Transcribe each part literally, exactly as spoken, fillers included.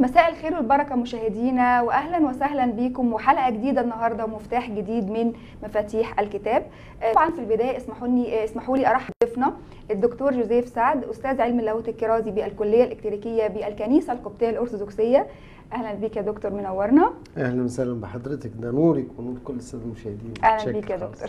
مساء الخير والبركة مشاهدينا، وأهلا وسهلا بكم وحلقة جديدة النهاردة ومفتاح جديد من مفاتيح الكتاب. طبعا في البداية اسمحوا لي اسمحوا لي أرحب بضيفنا الدكتور جوزيف سعد، أستاذ علم اللاهوت الكرازي بالكلية الإكليريكية بالكنيسة القبطية الأرثوذكسية. أهلا بك يا دكتور، منورنا. أهلا وسهلا بحضرتك، ده نورك ونور كل السادة المشاهدين. أهلا بك يا دكتور.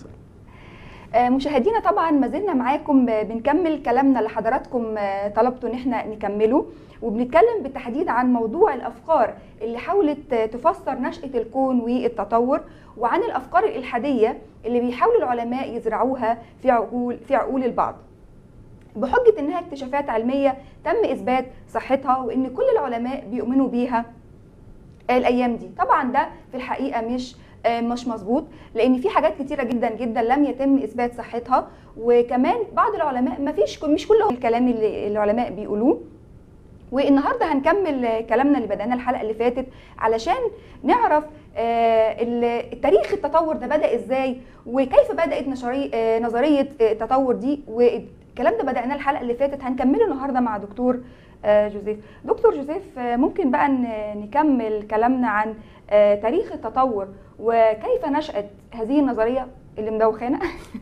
مشاهدينا طبعا ما زلنا معاكم بنكمل كلامنا اللي حضراتكم طلبتوا ان احنا نكمله، وبنتكلم بالتحديد عن موضوع الافكار اللي حاولت تفسر نشأة الكون والتطور، وعن الافكار الالحاديه اللي بيحاول العلماء يزرعوها في عقول في عقول البعض بحجه انها اكتشافات علميه تم اثبات صحتها، وان كل العلماء بيؤمنوا بيها الايام دي. طبعا ده في الحقيقه مش مش مظبوط، لان في حاجات كتيره جدا جدا لم يتم اثبات صحتها، وكمان بعض العلماء ما فيش مش كل الكلام اللي العلماء بيقولوه. والنهارده هنكمل كلامنا اللي بدأنا الحلقه اللي فاتت علشان نعرف التاريخ التطور ده بدأ ازاي، وكيف بدأت نظريه التطور دي، والكلام ده بدأناه الحلقه اللي فاتت هنكمله النهارده مع دكتور جوزيف. دكتور جوزيف، ممكن بقى نكمل كلامنا عن تاريخ التطور وكيف نشأت هذه النظرية اللي مدوخانا؟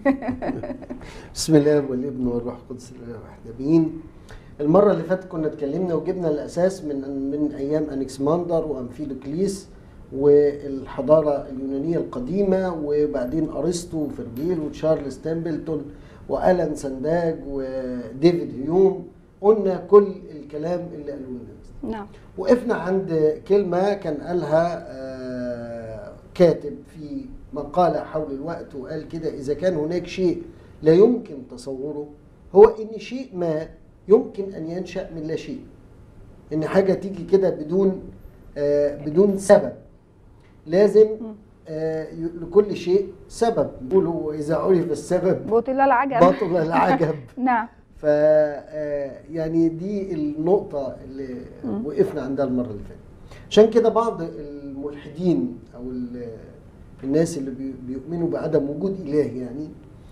بسم الله والابن والروح القدس الاله واحد امين. المرة اللي فاتت كنا اتكلمنا وجبنا الأساس من من أيام أنكسماندر وأمفيدوكليس والحضارة اليونانية القديمة، وبعدين أرسطو وفرجيل وتشارلز تمبلتون وألان سانداج وديفيد هيوم. قلنا كل الكلام اللي قالوه لنا. نعم. وقفنا عند كلمة كان قالها آه كاتب في مقالة حول الوقت، وقال كده: إذا كان هناك شيء لا يمكن تصوره هو إن شيء ما يمكن أن ينشأ من لا شيء. إن حاجة تيجي كده بدون آه بدون سبب. لازم آه لكل شيء سبب. يقولوا إذا عرف السبب بطل العجب. بطل العجب. نعم. ف يعني دي النقطة اللي م. وقفنا عندها المرة اللي فاتت. عشان كده بعض الملحدين أو الناس اللي بيؤمنوا بعدم وجود إله يعني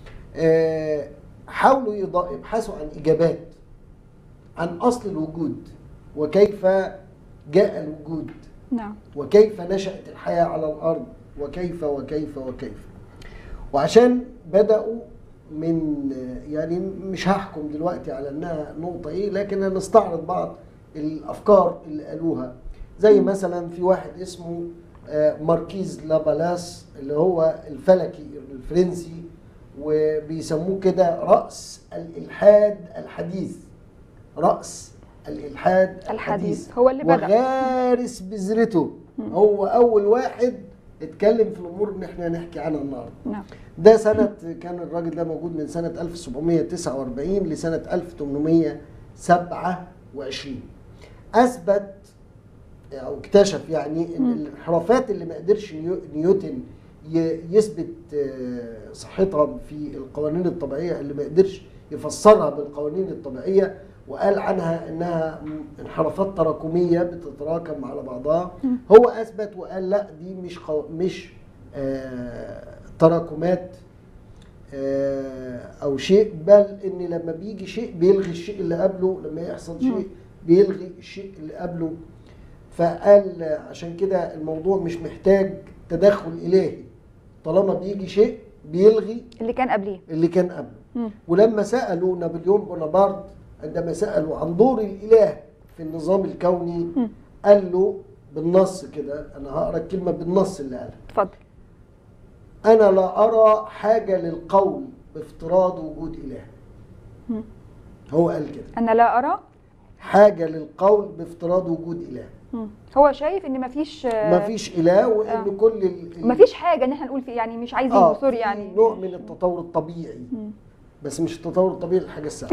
حاولوا يبحثوا عن إجابات عن أصل الوجود، وكيف جاء الوجود. نعم. وكيف نشأت الحياة على الأرض، وكيف وكيف وكيف. وعشان بدأوا من يعني مش هحكم دلوقتي على انها نقطة ايه، لكن هنستعرض بعض الافكار اللي قالوها. زي مثلا في واحد اسمه ماركيز لابلاس اللي هو الفلكي الفرنسي، وبيسموه كده رأس الإلحاد الحديث. رأس الإلحاد الحديث, الحديث هو اللي بدأ وغارس بذرته. هو أول واحد اتكلم في الامور اللي احنا هنحكي عنها النهارده. نعم. ده سنه كان الراجل ده موجود من سنه ألف وسبعمائة وتسعة وأربعين لسنه ألف وثمانمائة وسبعة وعشرين. اثبت او اكتشف يعني ان الانحرافات اللي ما قدرش نيوتن يثبت صحتها في القوانين الطبيعيه، اللي ما قدرش يفسرها بالقوانين الطبيعيه، وقال عنها انها انحرافات تراكميه بتتراكم على بعضها. هو اثبت وقال لا، دي مش قو... مش آه... تراكمات آه... او شيء، بل ان لما بيجي شيء بيلغي الشيء اللي قبله، لما يحصل شيء بيلغي الشيء اللي قبله. فقال عشان كده الموضوع مش محتاج تدخل الهي، طالما بيجي شيء بيلغي اللي كان قبليه اللي كان قبله. ولما سالوا نابليون بونابرت عندما سألوا عن دور الإله في النظام الكوني، م. قال له بالنص كده، أنا هقرأ الكلمة بالنص اللي قالها. اتفضل. أنا لا أرى حاجة للقول بافتراض وجود إله. م. هو قال كده. أنا لا أرى حاجة للقول بافتراض وجود إله. م. هو شايف إن مفيش مفيش إله، وإن آه. كل ال... مفيش حاجة إن احنا نقول فيه، يعني مش عايزين آه سوري يعني نوع من التطور الطبيعي. م. بس مش التطور الطبيعي الحاجة السهلة.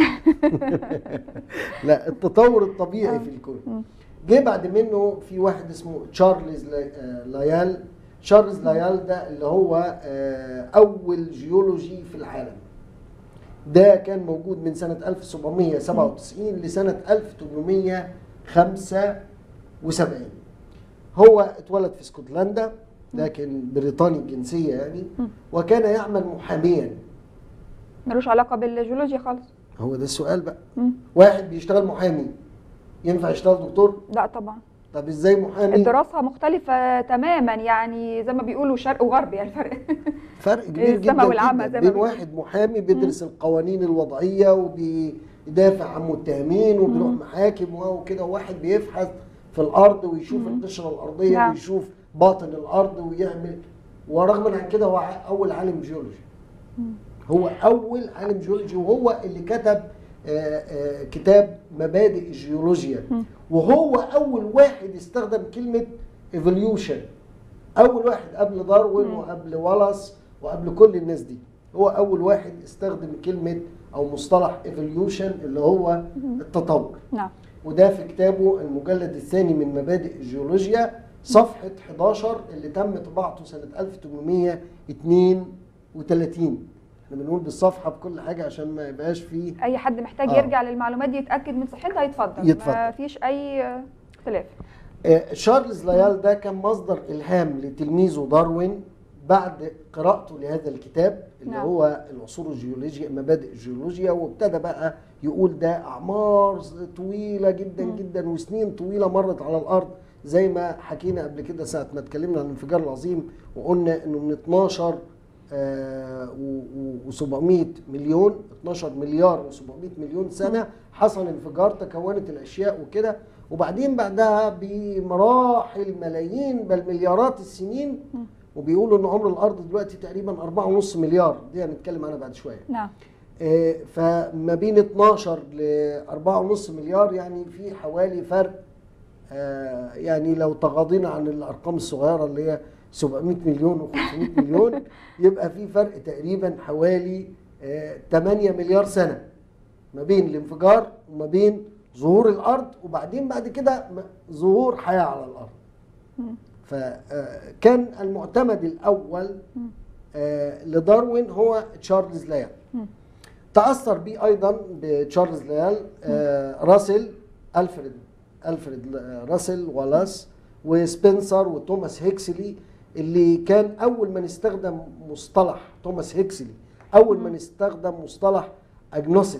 لا، التطور الطبيعي في الكون. جه بعد منه في واحد اسمه تشارلز لايال. تشارلز لايال ده اللي هو أول جيولوجي في العالم. ده كان موجود من سنة ألف وسبعمائة وسبعة وتسعين لسنة ألف وثمانمائة وخمسة وسبعين. هو اتولد في اسكتلندا، لكن بريطاني الجنسية يعني، وكان يعمل محاميا. ملوش علاقة بالجيولوجيا خالص. هو ده السؤال بقى. مم. واحد بيشتغل محامي ينفع يشتغل دكتور؟ لا طبعا. طب ازاي محامي؟ الدراسه مختلفه تماما، يعني زي ما بيقولوا شرق وغرب، يعني الفرق فرق كبير جدا السما والعمى جدا زي ما بين بيقولوا. واحد محامي بيدرس القوانين الوضعيه وبيدافع عن متهمين وبيروح محاكم وكده، وواحد بيفحص في الارض ويشوف القشره الارضيه نعم. ويشوف باطن الارض ويعمل، ورغم عن كده هو اول عالم جيولوجي. هو اول عالم جيولوجي، وهو اللي كتب آآ آآ كتاب مبادئ الجيولوجيا، وهو اول واحد استخدم كلمه ايفوليوشن. اول واحد قبل داروين وقبل والاس وقبل كل الناس دي، هو اول واحد استخدم كلمه او مصطلح ايفوليوشن اللي هو التطور. نعم. وده في كتابه المجلد الثاني من مبادئ الجيولوجيا صفحه حداشر اللي تم طباعته سنه ألف وثمانمائة واثنين وثلاثين. احنا بنقول بالصفحه بكل حاجه عشان ما يبقاش فيه اي حد محتاج آه. يرجع للمعلومات دي يتاكد من صحتها يتفضل، يتفضل. ما فيش اي اختلاف. آه شارلز لايال ده كان مصدر الهام لتلميذه داروين بعد قراءته لهذا الكتاب اللي نعم. هو العصور الجيولوجية مبادئ الجيولوجيا، وابتدى بقى يقول ده اعمار طويله جدا م. جدا وسنين طويله مرت على الارض، زي ما حكينا قبل كده ساعه ما اتكلمنا عن الانفجار العظيم وقلنا انه من اتناشر وسبعمائة مليون اتناشر مليار وسبعمائة مليون سنه حصل انفجار، تكونت الاشياء وكده، وبعدين بعدها بمراحل ملايين بل مليارات السنين، وبيقولوا ان عمر الارض دلوقتي تقريبا أربعة ونص مليار، دي هنتكلم عنها بعد شويه. نعم. آه فما بين اتناشر ل أربعة ونص مليار يعني في حوالي فرق، آه يعني لو تغاضينا عن الارقام الصغيره اللي هي سبعمائة مليون وخمسمائة مليون يبقى في فرق تقريبا حوالي آه ثمانية مليار سنه ما بين الانفجار وما بين ظهور الارض وبعدين بعد كده ظهور حياه على الارض. فكان المعتمد الاول آه لداروين هو تشارلز لايال. تاثر به ايضا بتشارلز لايال آه راسل الفريد الفريد راسل والاس وسبنسر وتوماس هيكسلي، اللي كان اول من استخدم مصطلح توماس هيكسلي اول من استخدم مصطلح اجنوستيك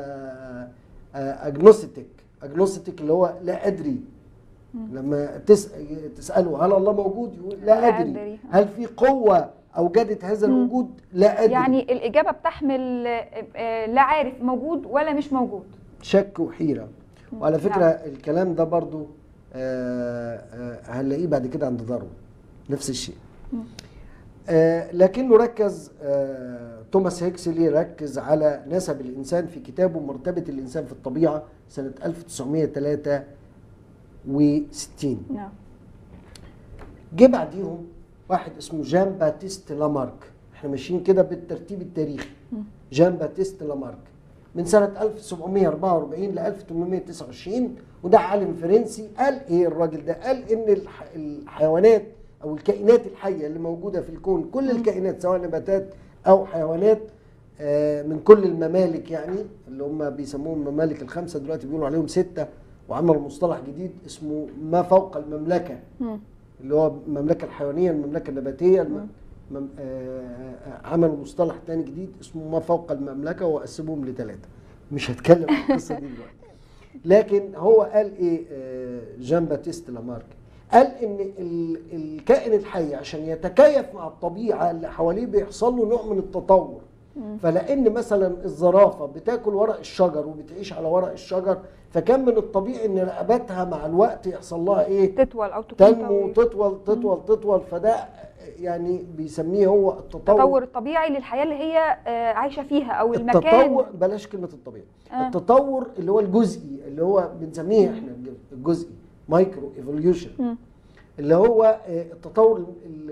اجنوستيك اجنوستيك اللي هو لا ادري. لما تسأل تساله هل الله موجود يقول لا, لا ادري. أدري. هل في قوه اوجدت هذا الوجود؟ لا ادري. يعني الاجابه بتحمل لا عارف موجود ولا مش موجود، شك وحيره. وعلى فكره نعم. الكلام ده برضو هنلاقيه بعد كده عند داروين نفس الشيء. آه لكنه ركز آه توماس هيكسلي ركز على نسب الانسان في كتابه مرتبه الانسان في الطبيعه سنه ألف وتسعمائة وثلاثة وستين. نعم. جه بعديهم واحد اسمه جان باتيست لامارك، احنا ماشيين كده بالترتيب التاريخي. جان باتيست لامارك من سنه ألف وسبعمائة وأربعة وأربعين ل ألف وثمانمائة وتسعة وعشرين، وده عالم فرنسي. قال ايه الراجل ده؟ قال ان الحيوانات او الكائنات الحيه اللي موجوده في الكون، كل الكائنات سواء نباتات او حيوانات من كل الممالك، يعني اللي هم بيسموهم الممالك الخمسه، دلوقتي بيقولوا عليهم سته، وعملوا مصطلح جديد اسمه ما فوق المملكه، اللي هو المملكه الحيوانيه المملكه النباتيه الم... مم... آه... عملوا مصطلح تاني جديد اسمه ما فوق المملكه وقسموهم لثلاثه. مش هتكلم عن القصه دي دلوقتي. لكن هو قال ايه آه... جان باتيست لامارك؟ قال ان ال... الكائن الحي عشان يتكيف مع الطبيعه اللي حواليه بيحصل له نوع من التطور. فلان مثلا الزرافه بتاكل ورق الشجر وبتعيش على ورق الشجر، فكان من الطبيعي ان رقبتها مع الوقت يحصل لها ايه؟ تطول او تنمو تطول تطول مم. تطول. فده يعني بيسميه هو التطور التطور الطبيعي للحياه اللي هي عايشه فيها او المكان. التطور بلاش كلمه الطبيعي، آه. التطور اللي هو الجزئي اللي هو بنسميه احنا الجزئي مايكرو ايفوليوشن، اللي هو التطور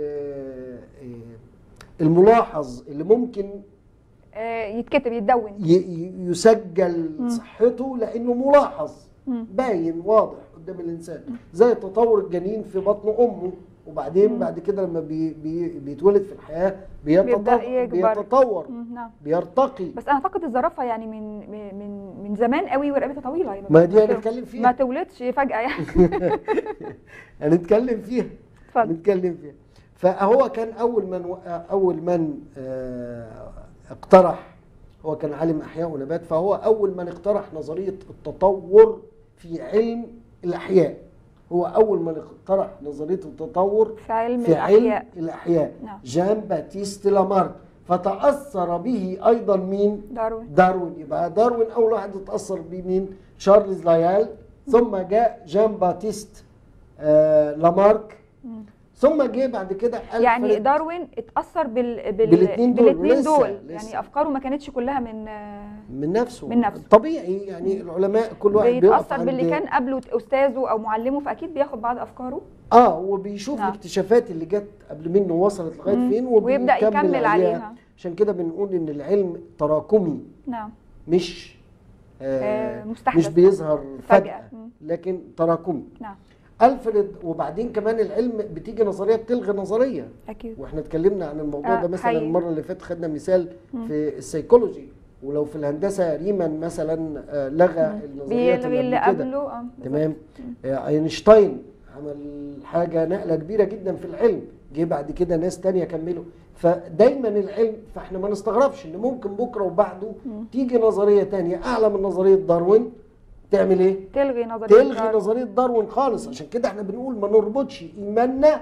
الملاحظ اللي ممكن يتكتب يتدون يسجل مم. صحته لانه ملاحظ مم. باين واضح قدام الانسان، زي تطور الجنين في بطن امه، وبعدين مم. بعد كده لما بي بي بيتولد في الحياه بيتطور بيتطور نعم. بيرتقي. بس انا اعتقد الزرافه يعني من من من زمان قوي ورقبتها طويله، يعني ما دي هنتكلم فيها، ما تولدش فجاه يعني. هنتكلم فيها هنتكلم فيها. فهو كان اول من اول من آه اقترح، هو كان عالم احياء ونبات، فهو اول من اقترح نظريه التطور في علم الاحياء. هو اول من اقترح نظريه التطور في علم في علم الأحياء. الاحياء نعم. جان باتيست لامارك. فتاثر به ايضا مين؟ داروين. داروين. يبقى داروين اول واحد اتاثر بيه مين؟ شارلز لايال، ثم جاء جان باتيست آه لامارك، ثم جه بعد كده يعني ألفريد. داروين اتاثر بال... بال... بالاثنين دول. بالاثنين لسه- دول لسه. يعني افكاره ما كانتش كلها من من نفسه من نفسه. طبيعي يعني العلماء كل واحد بيقف بيتاثر عند باللي كان قبله استاذه او معلمه، فاكيد بياخد بعض افكاره. اه وبيشوف نعم. الاكتشافات اللي جت قبل منه وصلت لغايه مم. فين ويبدأ وبيكمل يكمل عليها. عشان كده بنقول ان العلم تراكمي، نعم. مش آه آه، مستحدث. مش بيظهر فجأة. فجأة مم. لكن تراكمي. نعم. ألفريد. وبعدين كمان العلم بتيجي نظريه بتلغي نظريه، اكيد. واحنا اتكلمنا عن الموضوع آه، ده مثلا حقيقي. المره اللي فاتت، خدنا مثال مم. في السيكولوجي. ولو في الهندسه ريمان مثلا آه، لغى النظريات بيلغي اللي قبل كده. قبله. اه تمام. آه، اينشتاين عمل حاجه نقله كبيره جدا في العلم، جه بعد كده ناس تانية كملوا. فدايما العلم، فاحنا ما نستغربش ان ممكن بكره وبعده تيجي نظريه تانية اعلى من نظريه داروين تعمل ايه؟ تلغي نظريه تلغي داروين. نظريه داروين خالص. عشان كده احنا بنقول ما نربطش ايماننا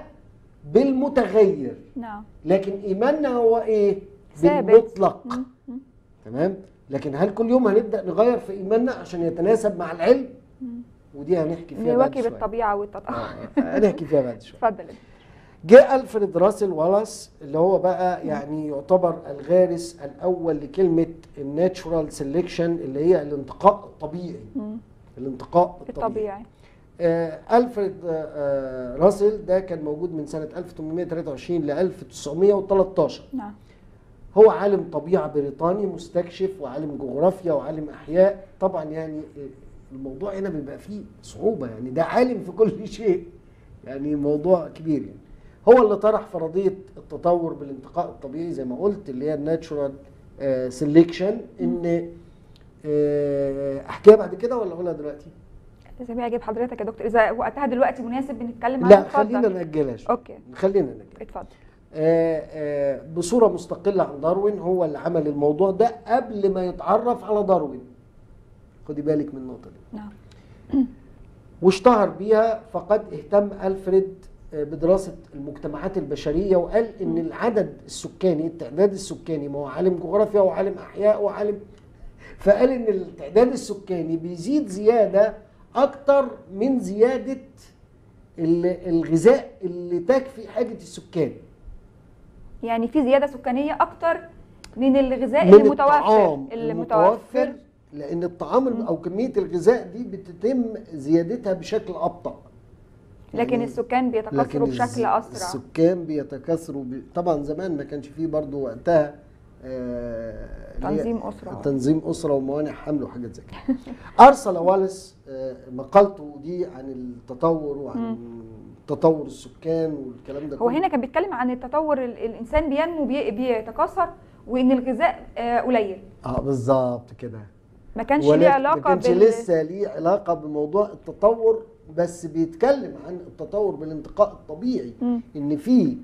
بالمتغير، نعم. لكن ايماننا هو ايه؟ ثابت. بالمطلق. مم. مم. تمام. لكن هل كل يوم هنبدا نغير في ايماننا عشان يتناسب مع العلم؟ ودي هنحكي فيها بعد نواكب شويه. الطبيعه والتطور. آه، هنحكي فيها بعد شويه. اتفضل. جاء ألفريد راسل والاس اللي هو بقى يعني يعتبر الغارس الاول لكلمه الناتشورال سيلكشن، اللي هي الانتقاء الطبيعي. مم. الانتقاء الطبيعي. الطبيعي. آه ألفريد آه راسل ده كان موجود من سنه ألف وثمانمائة وثلاثة وعشرين ل ألف وتسعمائة وثلاثة عشر. نعم. هو عالم طبيعه بريطاني مستكشف وعالم جغرافيا وعالم احياء. طبعا يعني الموضوع هنا بيبقى فيه صعوبه، يعني ده عالم في كل شيء، يعني موضوع كبير. يعني هو اللي طرح فرضيه التطور بالانتقاء الطبيعي زي ما قلت، اللي هي الناتشورال سيلكشن. ان آه احكيها بعد كده ولا اقولها دلوقتي؟ زي ما يعجب حضرتك يا دكتور، اذا وقتها دلوقتي مناسب بنتكلم عنها. لا اتفضل. خلينا ناجلها شويه. اوكي. خلينا ناجلها. اتفضل. آه آه بصوره مستقله عن داروين. هو اللي عمل الموضوع ده قبل ما يتعرف على داروين. خدي بالك من النقطه دي. نعم. واشتهر بيها. فقد اهتم ألفريد بدراسة المجتمعات البشرية، وقال إن العدد السكاني، التعداد السكاني، ما هو عالم جغرافيا وعالم أحياء وعالم، فقال إن التعداد السكاني بيزيد زيادة أكتر من زيادة الغذاء اللي تكفي حاجة السكان. يعني في زيادة سكانية أكتر من الغذاء من المتوفر. الطعام المتوفر، لأن الطعام أو كمية الغذاء دي بتتم زيادتها بشكل أبطأ. لكن يعني السكان بيتكاثروا بشكل أسرع. السكان بيتكاثروا ب... طبعا زمان ما كانش فيه برضو وقتها آه تنظيم أسرة تنظيم أسرة وموانع حمل وحاجات زي كده. أرسل والاس آه مقالته دي عن التطور وعن م. تطور السكان والكلام ده هو كله. هنا كان بيتكلم عن التطور، الإنسان بينمو بي... بيتكاثر وإن الغذاء آه قليل. اه بالظبط كده. ما كانش ليه علاقة ما كانش بال... لسه ليه علاقة بموضوع التطور، بس بيتكلم عن التطور بالانتقاء الطبيعي. م. ان في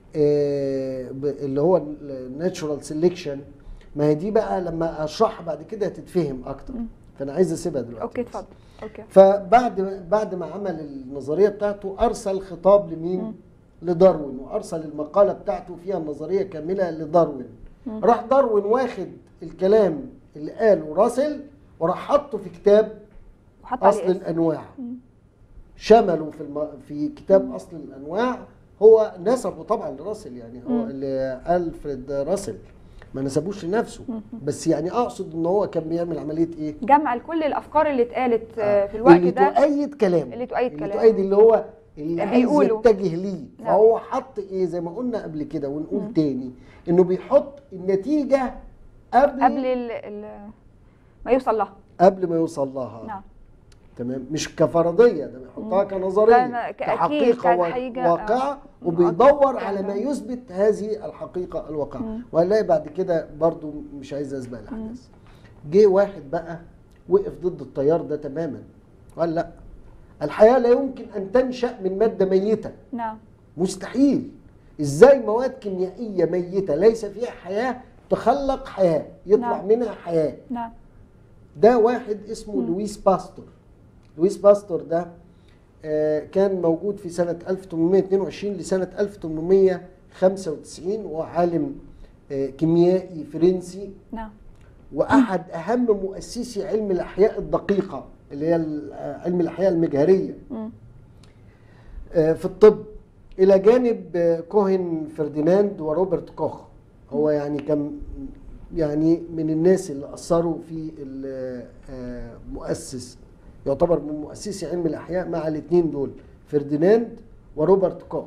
آه اللي هو الناتشورال سيلكشن. ما هي دي بقى لما اشرحها بعد كده هتتفهم اكتر. م. فانا عايز اسيبها دلوقتي. اوكي اتفضل. اوكي. فبعد بعد ما عمل النظريه بتاعته ارسل خطاب لمين؟ م. لداروين، وارسل المقاله بتاعته فيها النظريه كامله لداروين. م. راح داروين واخد الكلام اللي قاله راسل وراح حطه في كتاب اصل الانواع. م. شملوا في الم... في كتاب م. اصل الانواع. هو نسبه طبعا لراسل، يعني هو لألفريد راسل، ما نسبوش لنفسه. م. بس يعني اقصد ان هو كان بيعمل عمليه ايه؟ جمع كل الافكار اللي اتقالت آه. في الوقت اللي ده، اللي تؤيد كلام اللي تؤيد كلام اللي تؤيد اللي هو اللي عايز بيقوله. يتجه ليه. فهو حط ايه زي ما قلنا قبل كده ونقول م. تاني، انه بيحط النتيجه قبل قبل ال ال ما يوصل لها قبل ما يوصل لها. نعم. تمام. مش كفرضيه، ده بيحطها كنظريه كحقيقه واقعه، وبيدور على ما يثبت هذه الحقيقه الواقعه. وهنلاقي بعد كده برضو مش عايز اسبق الاحداث. جه واحد بقى وقف ضد التيار ده تماما، قال لا، الحياه لا يمكن ان تنشا من ماده ميته. نعم. مستحيل. ازاي مواد كيميائيه ميته ليس فيها حياه تخلق حياه، يطلع نعم. منها حياه. نعم. ده واحد اسمه م. لويس باستور. لويس باستور ده كان موجود في سنة ألف وثمانمائة واثنين وعشرين لسنة ألف وثمانمائة وخمسة وتسعين، وعالم كيميائي فرنسي. نعم. وأحد أهم مؤسسي علم الأحياء الدقيقة اللي هي علم الأحياء المجهرية في الطب، إلى جانب كوهن فرديناند وروبرت كوخ. هو يعني كان يعني من الناس اللي أثروا في المؤسس، يعتبر من مؤسسي علم الأحياء مع الاثنين دول، فرديناند وروبرت كوخ.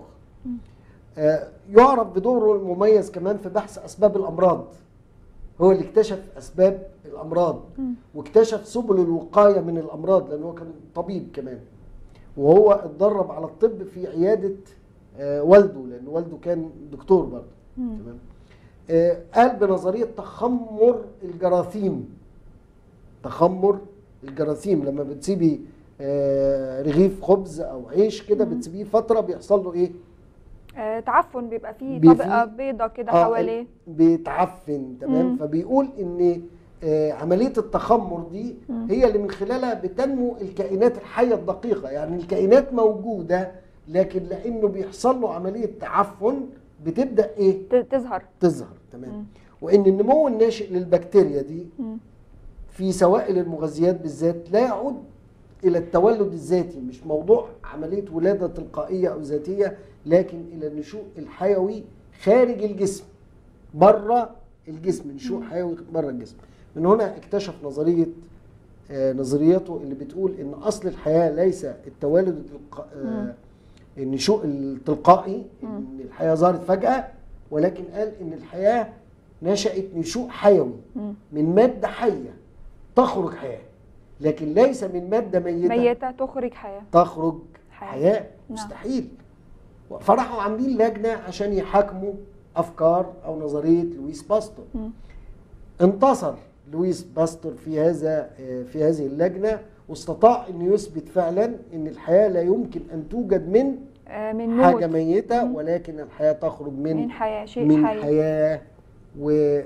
يعرف بدوره المميز كمان في بحث أسباب الأمراض. هو اللي اكتشف أسباب الأمراض واكتشف سبل الوقاية من الأمراض، لأنه كان طبيب كمان، وهو اتدرب على الطب في عيادة والده، لأن والده كان دكتور برضه. تمام. قال بنظرية تخمر الجراثيم. تخمر الجراثيم، لما بتسيبي رغيف خبز أو عيش كده بتسيبيه فترة بيحصل له إيه؟ آه، تعفن، بيبقى فيه بي طبقة بيضة كده آه حواليه، بيتعفن. تمام. مم. فبيقول إن آه عملية التخمر دي مم. هي اللي من خلالها بتنمو الكائنات الحية الدقيقة. يعني الكائنات موجودة، لكن لأنه بيحصل له عملية تعفن بتبدأ إيه؟ تظهر تظهر. تمام. مم. وإن النمو الناشئ للبكتيريا دي مم. في سوائل المغذيات بالذات لا يعود إلى التولد الذاتي، مش موضوع عملية ولادة تلقائية أو ذاتية، لكن إلى النشوء الحيوي خارج الجسم، بره الجسم، نشوء حيوي بره الجسم. من هنا اكتشف نظرية آه نظريته اللي بتقول إن أصل الحياة ليس التوالد التلق... آه النشوء التلقائي، إن الحياة ظهرت فجأة، ولكن قال إن الحياة نشأت نشوء حيوي من مادة حية تخرج حياة، لكن ليس من مادة ميتة ميتة تخرج حياة تخرج حياة, حياة. نعم. مستحيل. فراحوا عاملين لجنة عشان يحاكموا أفكار أو نظرية لويس باستور. م. انتصر لويس باستور في هذا في هذه اللجنة، واستطاع أن يثبت فعلا أن الحياة لا يمكن أن توجد من آه من حاجة ميتة، م. ولكن الحياة تخرج من من حياة، شيء من حي. حياة. و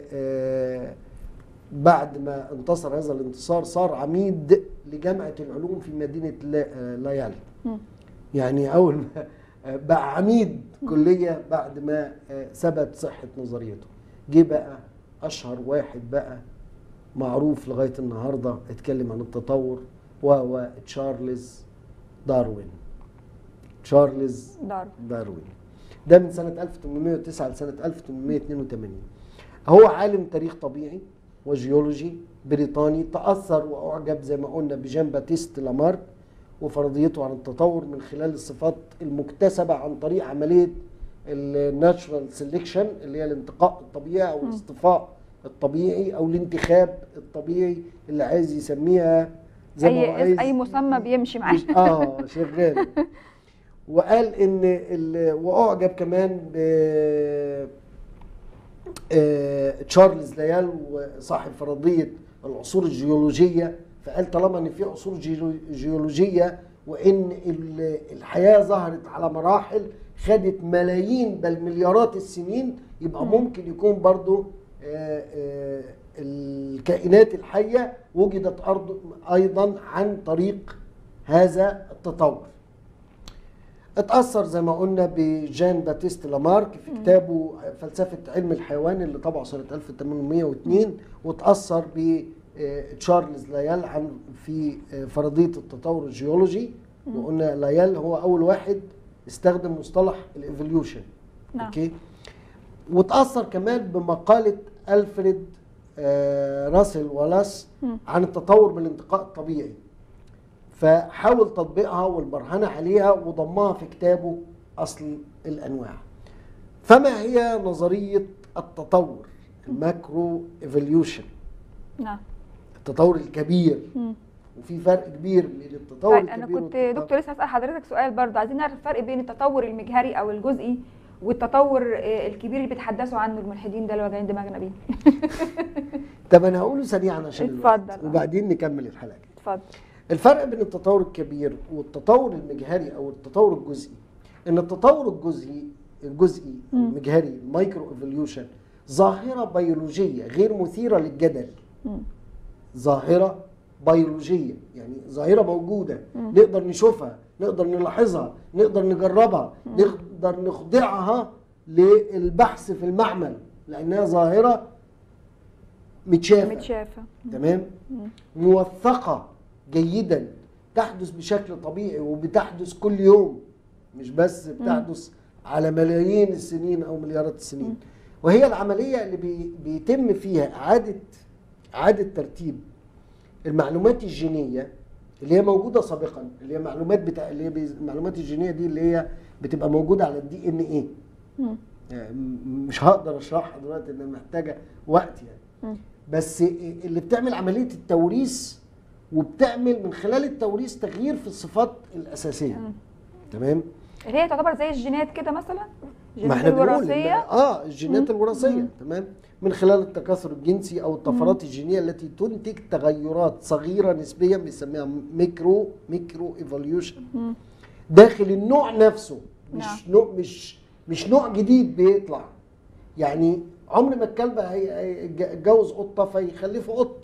بعد ما انتصر هذا الانتصار صار عميد لجامعة العلوم في مدينة لايال. يعني أول ما بقى عميد كلية بعد ما ثبت صحة نظريته. جه بقى أشهر واحد بقى معروف لغاية النهاردة اتكلم عن التطور، وهو تشارلز داروين. تشارلز داروين. داروين ده من سنة ألف وثمانمائة وتسعة لسنة ألف وثمانمائة واثنين وثمانين. هو عالم تاريخ طبيعي وجيولوجي بريطاني، تأثر وأعجب زي ما قلنا بجان باتيست لامارك وفرضيته عن التطور من خلال الصفات المكتسبة عن طريق عملية الناتشورال سيلكشن، اللي هي الانتقاء الطبيعي أو الاصطفاء الطبيعي أو الانتخاب الطبيعي، اللي عايز يسميها زي ما هو عايز، أي مسمى بيمشي معاه. اه شغال. وقال إن وأعجب كمان ب آه تشارلز لايال وصاحب فرضية العصور الجيولوجية. فقال طالما ان في عصور جيولوجية وان الحياة ظهرت على مراحل خدت ملايين بل مليارات السنين، يبقى ممكن يكون برضو آه آه الكائنات الحية وجدت أرض ايضا عن طريق هذا التطور. اتأثر زي ما قلنا بجان باتيست لامارك في كتابه فلسفة علم الحيوان اللي طبعه سنة ألف وثمانمائة واثنين، وتأثر بتشارلز لايال عن في فرضية التطور الجيولوجي. وقلنا لايال هو أول واحد استخدم مصطلح الإيفوليوشن. نعم. اوكي. وتأثر كمان بمقالة ألفريد راسل والاس عن التطور بالانتقاء الطبيعي، فحاول تطبيقها والبرهنة عليها وضمها في كتابه أصل الأنواع. فما هي نظرية التطور الماكرو ايفوليوشن؟ نعم. التطور الكبير. م. وفي فرق كبير بين التطور طيب الكبير. أنا كنت دكتور لسه هسأل حضرتك سؤال برضه، عايزين نعرف الفرق بين التطور المجهري أو الجزئي والتطور الكبير اللي بيتحدثوا عنه الملحدين ده اللي واجعين دماغنا بيه. طب أنا هقوله سريعا عشان اتفضل، وبعدين نكمل الحلقة. اتفضل. الفرق بين التطور الكبير والتطور المجهري او التطور الجزئي، ان التطور الجزئي الجزئي المجهري المايكرو ايفوليوشن ظاهره بيولوجيه غير مثيره للجدل. م. ظاهره بيولوجيه، يعني ظاهره موجوده مم. نقدر نشوفها، نقدر نلاحظها، نقدر نجربها، مم. نقدر نخضعها للبحث في المعمل لانها ظاهره متشافه متشافه تمام، موثقه جيدا، تحدث بشكل طبيعي وبتحدث كل يوم، مش بس بتحدث مم. على ملايين السنين او مليارات السنين. مم. وهي العمليه اللي بي بيتم فيها اعاده اعاده ترتيب المعلومات الجينيه اللي هي موجوده سابقا، اللي هي معلومات بتاع اللي هي المعلومات الجينيه دي اللي هي بتبقى موجوده على الدي ان ايه. يعني مش هقدر اشرحها دلوقتي لان محتاجه وقت يعني. م. بس اللي بتعمل عمليه التوريث وبتعمل من خلال التوريث تغيير في الصفات الاساسيه. م. تمام؟ هي تعتبر زي الجينات كده مثلا؟ الجينات الوراثيه. اه الجينات الوراثيه تمام، من خلال التكاثر الجنسي او الطفرات م. الجينيه التي تنتج تغيرات صغيره نسبيا بنسميها ميكرو ميكرو ايفوليوشن داخل النوع نفسه. مش نعم. نوع مش مش نوع جديد بيطلع. يعني عمر ما الكلب هيتجوز قطه فيخلفه قط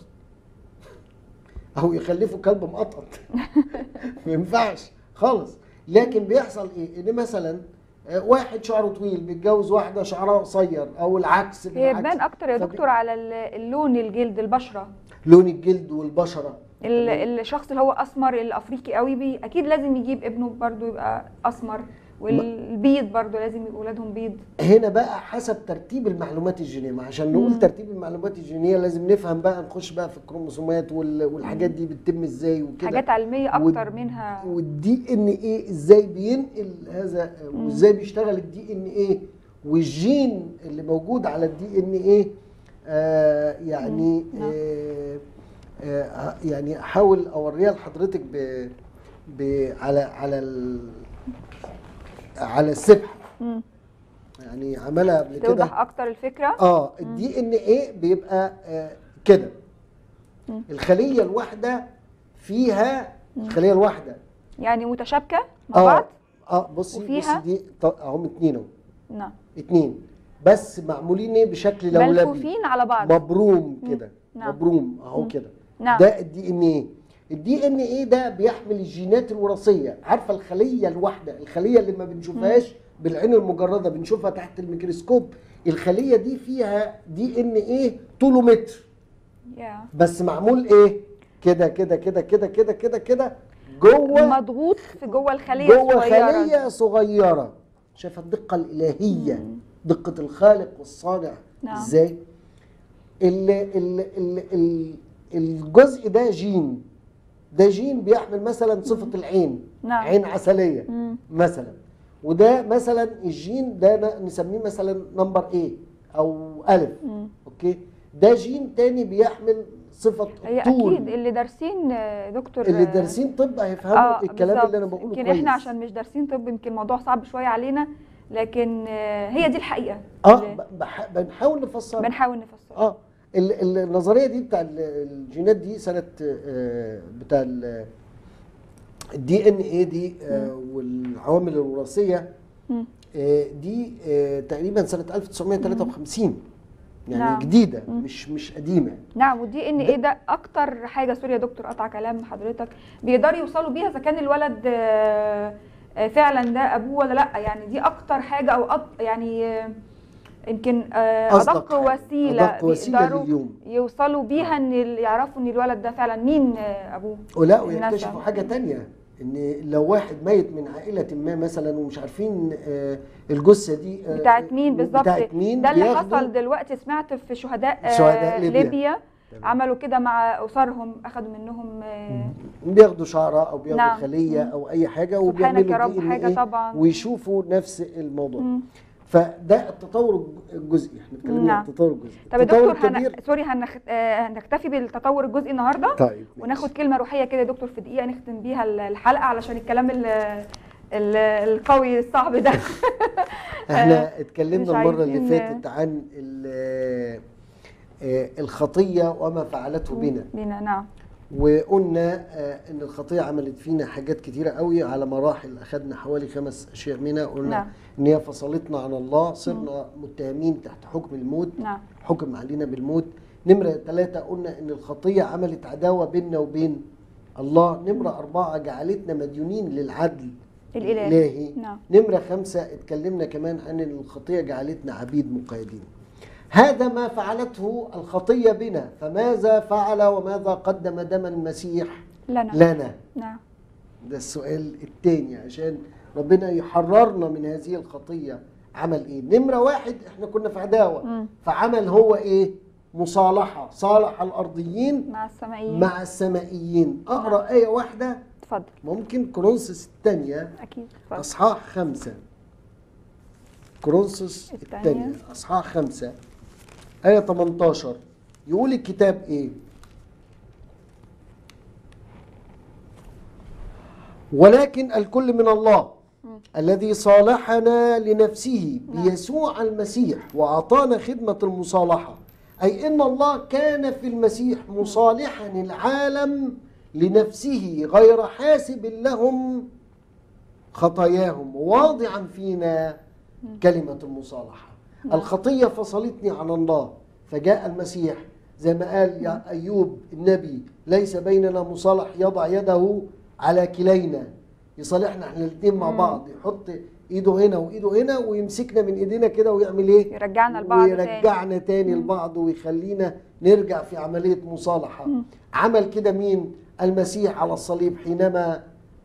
او يخلفه كلب مقطط ما ينفعش خالص. لكن بيحصل ايه؟ ان مثلا واحد شعره طويل بيتجوز واحده شعرها قصير او العكس. هي تبان اكتر يا دكتور على اللون، الجلد، البشره، لون الجلد والبشره. الشخص اللي هو اسمر الافريقي قوي بي اكيد لازم يجيب ابنه برضو يبقى اسمر، والبيض برضو لازم يبقوا اولادهم بيض. هنا بقى حسب ترتيب المعلومات الجينيه، عشان نقول مم. ترتيب المعلومات الجينيه لازم نفهم بقى، نخش بقى في الكروموسومات والحاجات دي بتتم ازاي وكده، حاجات علميه اكتر منها. والدي ان ايه ازاي بينقل هذا، وازاي بيشتغل الدي ان ايه، والجين اللي موجود على الدي ان ايه. آه يعني آه آه يعني احاول اوريها لحضرتك ب ب على على ال على السبحه. مم. يعني عملها قبل كده توضح اكتر الفكره. اه الدي ان ايه بيبقى آه كده. مم. الخليه الواحده فيها مم. الخليه الواحده يعني متشابكه مع آه بعض. اه بصي بصي دي اهم اتنين اهو. نعم اتنين بس معمولين ايه بشكل لولبي ملفوفين على بعض مبروم كده. نعم. مبروم اهو كده. نعم. ده الدي ان ايه. الدي ان ايه ده بيحمل الجينات الوراثيه. عارفه الخليه الواحده، الخليه اللي ما بنشوفهاش بالعين المجرده، بنشوفها تحت الميكروسكوب، الخليه دي فيها دي ان ايه طوله متر. yeah. بس معمول ايه كده كده كده كده كده كده كده جوه، مضغوط في جوه الخليه جوه الصغيره، جوه خليه صغيره. شايفه الدقه الالهيه. مم. دقه الخالق والصانع. نعم. ازاي ال ال ال ال الجزء ده جين، ده جين بيحمل مثلا صفه العين. نعم. عين عسليه. مم. مثلا، وده مثلا الجين ده نسميه مثلا نمبر ايه او الف. مم. اوكي، ده جين تاني بيحمل صفه هي الطول. اكيد اللي دارسين دكتور، اللي دارسين طب هيفهموا آه الكلام بالزبط. اللي انا بقوله يمكن كويس. احنا عشان مش دارسين طب يمكن الموضوع صعب شويه علينا، لكن هي دي الحقيقه. اه بنحاول نفسرها. بنحاول نفسرها. اه النظريه دي بتاع الجينات دي سنه بتاع الدي ان ايه دي والعوامل الوراثيه دي تقريبا سنه ألف وتسعمائة وثلاثة وخمسين. يعني نعم. جديده. مم. مش مش قديمه. نعم. والدي ان ايه ده اكتر حاجه، سوري يا دكتور قطع كلام حضرتك، بيقدروا يوصلوا بيها اذا كان الولد فعلا ده ابوه ولا لا. يعني دي اكتر حاجه او أط... يعني يمكن ادق وسيله ادق وسيله لليوم يوصلوا بيها ان يعرفوا ان الولد ده فعلا مين ابوه. ولا ويكتشفوا حاجه ثانيه، ان لو واحد ميت من عائله ما مثلا ومش عارفين الجثه دي بتاعت مين بالظبط، ده اللي حصل دلوقتي. سمعت في شهداء, شهداء ليبيا, ليبيا عملوا كده مع اسرهم، اخذوا منهم بياخدوا شعره او بياخدوا نعم. خليه او اي حاجه وبيعملوا دي حاجه طبعا ويشوفوا نفس الموضوع. مم. فده التطور الجزئي. احنا اتكلمنا عن التطور الجزئي. طب يا دكتور هن... سوري هنخ... هنكتفي بالتطور الجزئي النهارده. طيب وناخد كلمه روحيه كده يا دكتور في دقيقه نختم بيها الحلقه علشان الكلام ال... ال... القوي الصعب ده. احنا اتكلمنا المره اللي فاتت عن الخطيه وما فعلته بنا. بنا نعم. وقلنا ان الخطيه عملت فينا حاجات كتيره قوي على مراحل، اخذنا حوالي خمس اشياء منها. قلنا نعم. ان هي فصلتنا عن الله، صرنا متهمين تحت حكم الموت. نعم. حكم علينا بالموت. نمرة ثلاثة قلنا إن الخطية عملت عداوة بيننا وبين الله. نمرة أربعة جعلتنا مديونين للعدل الإلهي. الإلهي. نعم. نمرة خمسة اتكلمنا كمان عن إن الخطية جعلتنا عبيد مقيدين. هذا ما فعلته الخطية بنا، فماذا فعل وماذا قدم دم المسيح لنا؟ لنا. نعم. ده السؤال الثاني، عشان ربنا يحررنا من هذه الخطية عمل ايه؟ نمرة واحد، احنا كنا في عداوة، مم. فعمل هو ايه؟ مصالحة، صالح الأرضيين مع السمائيين مع السمائيين. أقرأ نعم. آية واحدة اتفضل. ممكن؟ كورنثوس الثانية اكيد اتفضل. أصحاح خمسة. كورنثوس الثانية. الثانية أصحاح خمسة آية ثمانية عشر. يقول الكتاب ايه؟ ولكن الكل من الله الذي صالحنا لنفسه بيسوع المسيح وأعطانا خدمة المصالحة، أي إن الله كان في المسيح مصالحا العالم لنفسه غير حاسب لهم خطاياهم واضعا فينا كلمة المصالحة. الخطية فصلتني عن الله، فجاء المسيح زي ما قال يا أيوب النبي: ليس بيننا مصالح يضع يده على كلينا، يصالحنا احنا الاثنين مع بعض، يحط ايده هنا وايده هنا ويمسكنا من ايدينا كده ويعمل ايه؟ يرجعنا لبعض ويرجعنا تاني, تاني لبعض ويخلينا نرجع في عملية مصالحة. مم. عمل كده مين؟ المسيح على الصليب، حينما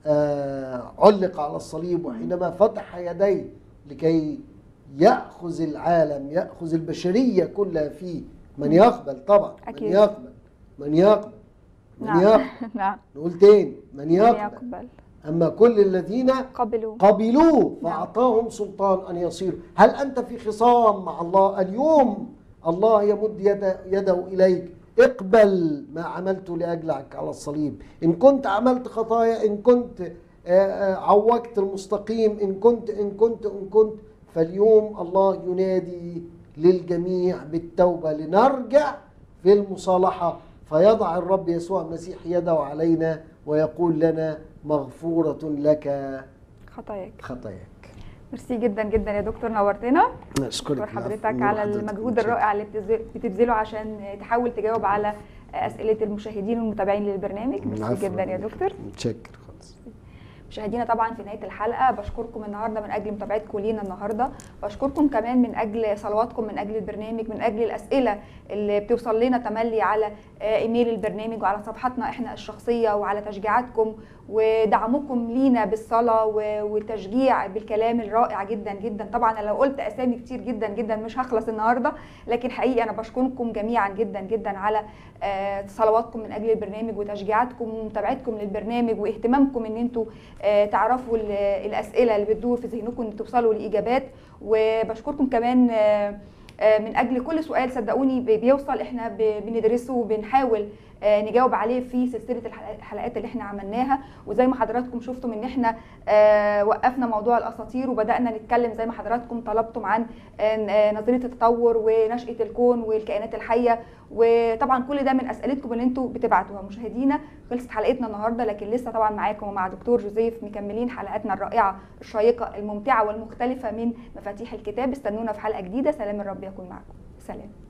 آه علق على الصليب وحينما فتح يديه لكي يأخذ العالم، يأخذ البشرية كلها فيه. من يقبل طبعا، أكيد. من يقبل من يقبل من نعم. يقبل نعم. نقول تاني: من يقبل, يقبل. أما كل الذين قبلوه قبلوه فأعطاهم سلطان أن يصيروا. هل أنت في خصام مع الله اليوم؟ الله يمد يده, يده إليك: اقبل ما عملته لأجلك على الصليب. إن كنت عملت خطايا، إن كنت عوجت المستقيم، إن كنت إن كنت إن كنت فاليوم الله ينادي للجميع بالتوبة لنرجع في المصالحة، فيضع الرب يسوع المسيح يده علينا ويقول لنا: مغفورة لك خطاياك خطاياك. ميرسي جدا جدا يا دكتور، نورتنا. نشكرك حضرتك على المجهود الرائع اللي بتبذله عشان تحاول تجاوب على أسئلة المشاهدين والمتابعين للبرنامج. ميرسي جدا يا دكتور. متشكر خالص. مشاهدينا طبعا في نهايه الحلقه بشكركم النهارده من اجل متابعتكم لينا النهارده، بشكركم كمان من اجل صلواتكم، من اجل البرنامج، من اجل الاسئله اللي بتوصل لنا تملي على ايميل البرنامج وعلى صفحاتنا احنا الشخصيه، وعلى تشجيعاتكم ودعمكم لينا بالصلاه والتشجيع بالكلام الرائع جدا جدا. طبعا انا لو قلت اسامي كتير جدا جدا مش هخلص النهارده، لكن حقيقي انا بشكركم جميعا جدا جدا على صلواتكم من اجل البرنامج وتشجيعاتكم ومتابعتكم للبرنامج واهتمامكم ان انتوا تعرفوا الاسئله اللي بتدور في ذهنكم ان توصلوا لاجابات. وبشكركم كمان من اجل كل سؤال صدقوني بيوصل احنا بندرسه وبنحاول نجاوب عليه في سلسله الحلقات اللي احنا عملناها. وزي ما حضراتكم شفتم ان احنا وقفنا موضوع الاساطير وبدانا نتكلم زي ما حضراتكم طلبتم عن نظريه التطور ونشاه الكون والكائنات الحيه، وطبعا كل ده من اسئلتكم اللي انتم بتبعتوها. مشاهدينا خلصت حلقتنا النهارده، لكن لسه طبعا معاكم ومع دكتور جوزيف مكملين حلقاتنا الرائعه الشيقه الممتعه والمختلفه من مفاتيح الكتاب. استنونا في حلقه جديده. سلام الرب يكون معكم. سلام.